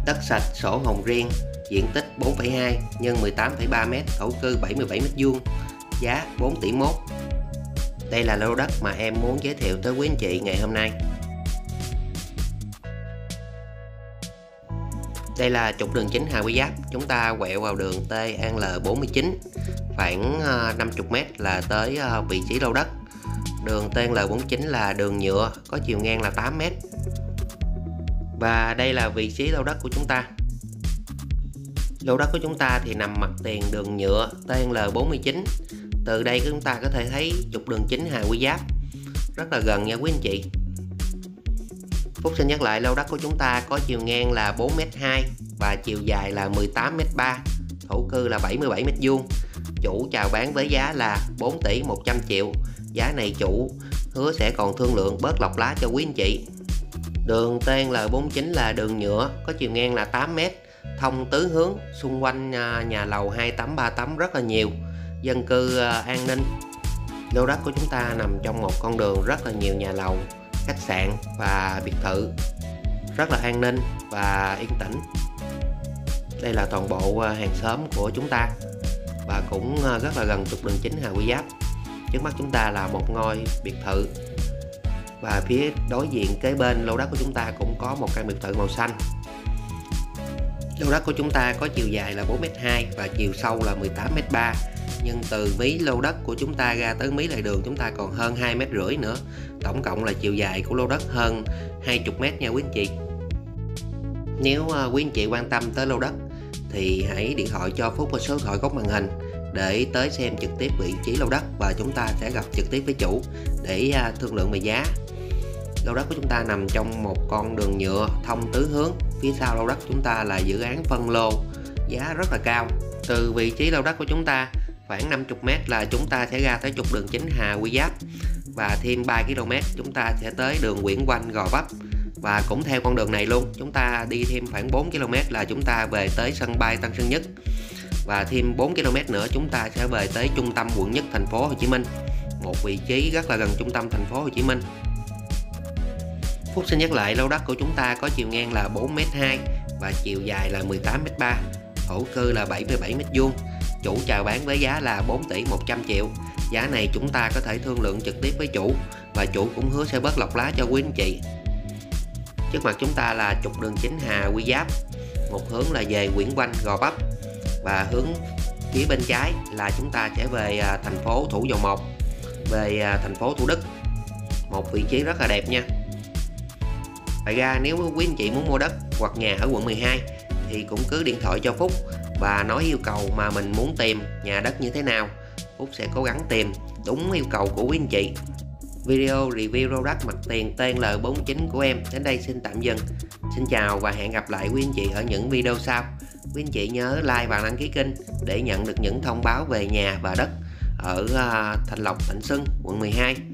Đất sạch sổ hồng riêng, diện tích 4,2 x 18,3 m, thổ cư 77 m², giá 4 tỷ mốt. Đây là lô đất mà em muốn giới thiệu tới quý anh chị ngày hôm nay. Đây là trục đường chính Hà Quy Giáp, chúng ta quẹo vào đường TNL49, khoảng 50 m là tới vị trí lô đất. Đường TNL49 là đường nhựa, có chiều ngang là 8 m. Và đây là vị trí lô đất của chúng ta. Lô đất của chúng ta thì nằm mặt tiền đường nhựa TNL49. Từ đây chúng ta có thể thấy trục đường chính Hà Quy Giáp rất là gần nha quý anh chị. Phúc xin nhắc lại, lô đất của chúng ta có chiều ngang là 4,2 m và chiều dài là 18,3 m, thổ cư là 77 m². Chủ chào bán với giá là 4 tỷ 100 triệu. Giá này chủ hứa sẽ còn thương lượng bớt lọc lá cho quý anh chị. Đường TNL49 là đường nhựa, có chiều ngang là 8 m, thông tứ hướng, xung quanh nhà lầu 28, 38 rất là nhiều, dân cư an ninh. Lô đất của chúng ta nằm trong một con đường rất là nhiều nhà lầu, khách sạn và biệt thự, rất là an ninh và yên tĩnh. Đây là toàn bộ hàng xóm của chúng ta và cũng rất là gần trục đường chính Hà Quy Giáp. Trước mắt chúng ta là một ngôi biệt thự và phía đối diện kế bên lô đất của chúng ta cũng có một căn biệt thự màu xanh. Lô đất của chúng ta có chiều dài là 4,2 m và chiều sâu là 18,3 m, nhưng từ mí lô đất của chúng ta ra tới mí lề đường chúng ta còn hơn 2,5 m nữa. Tổng cộng là chiều dài của lô đất hơn 20 m nha quý anh chị. Nếu quý anh chị quan tâm tới lô đất thì hãy điện thoại cho Phúc qua số điện thoại góc màn hình để tới xem trực tiếp vị trí lô đất và chúng ta sẽ gặp trực tiếp với chủ để thương lượng về giá. Lô đất của chúng ta nằm trong một con đường nhựa thông tứ hướng. Phía sau lô đất chúng ta là dự án phân lô, giá rất là cao. Từ vị trí lô đất của chúng ta khoảng 50 m là chúng ta sẽ ra tới trục đường chính Hà Quy Giáp, và thêm 3 km chúng ta sẽ tới đường Nguyễn Oanh Gò Vấp. Và cũng theo con đường này luôn, chúng ta đi thêm khoảng 4 km là chúng ta về tới sân bay Tân Sơn Nhất, và thêm 4 km nữa chúng ta sẽ về tới trung tâm quận Nhất thành phố Hồ Chí Minh, một vị trí rất là gần trung tâm thành phố Hồ Chí Minh. Phúc xin nhắc lại, lô đất của chúng ta có chiều ngang là 4,2 m và chiều dài là 18,3 m, thổ cư là 77 m². Chủ chào bán với giá là 4 tỷ 100 triệu. Giá này chúng ta có thể thương lượng trực tiếp với chủ và chủ cũng hứa sẽ bớt lọc lá cho quý anh chị. Trước mặt chúng ta là trục đường chính Hà Quy Giáp, một hướng là về Nguyễn Oanh Gò Vấp và hướng phía bên trái là chúng ta sẽ về thành phố Thủ Dầu Một, về thành phố Thủ Đức. Một vị trí rất là đẹp nha. Ngoài ra nếu quý anh chị muốn mua đất hoặc nhà ở quận 12 thì cũng cứ điện thoại cho Phúc và nói yêu cầu mà mình muốn tìm nhà đất như thế nào. Phúc sẽ cố gắng tìm đúng yêu cầu của quý anh chị. Video review lô đất mặt tiền TNL49 của em đến đây xin tạm dừng. Xin chào và hẹn gặp lại quý anh chị ở những video sau. Quý anh chị nhớ like và đăng ký kênh để nhận được những thông báo về nhà và đất ở Thạnh Lộc, Thạnh Xuân, quận 12.